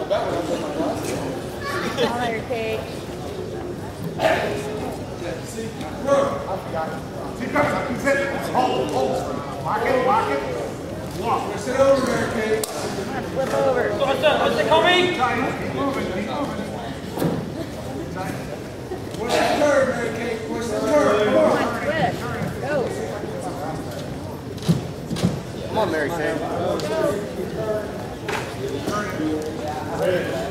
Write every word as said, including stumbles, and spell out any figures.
All right, Kate. Hold, hold. Lock it, lock it. Walk. Sit over there, Kate. Flip over. What's that? What's it call me? Keep moving, keep moving. Push the turn, Mary Kate. Push the turn. Come on. Come on, twist. Go. Come on, Mary Kate. Turn it.